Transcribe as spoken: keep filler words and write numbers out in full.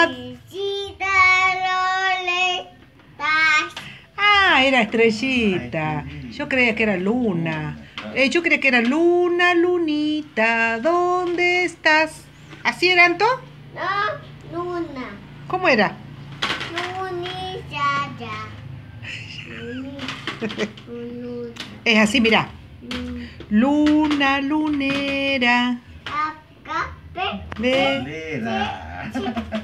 Navidad. Ah, era estrellita. Yo creía que era luna. Eh, yo creía que era luna, lunita. ¿Dónde estás? ¿Así era, Anto? No, luna. ¿Cómo era? Lunita. Es así, mirá. Luna, lunera. Acá, Ve. Lera.